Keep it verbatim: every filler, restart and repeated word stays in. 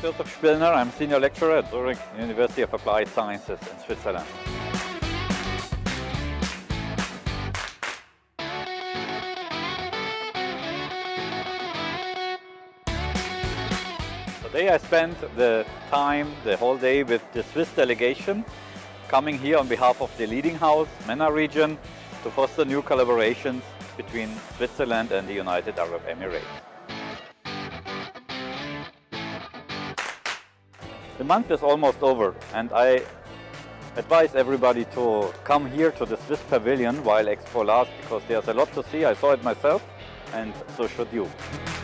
Josef Spillner. I'm Senior Lecturer at Zurich University of Applied Sciences in Switzerland. Today I spent the time, the whole day with the Swiss delegation, coming here on behalf of the Leading House MENA region to foster new collaborations between Switzerland and the United Arab Emirates. The month is almost over, and I advise everybody to come here to the Swiss Pavilion while Expo lasts, because there's a lot to see. I saw it myself, and so should you.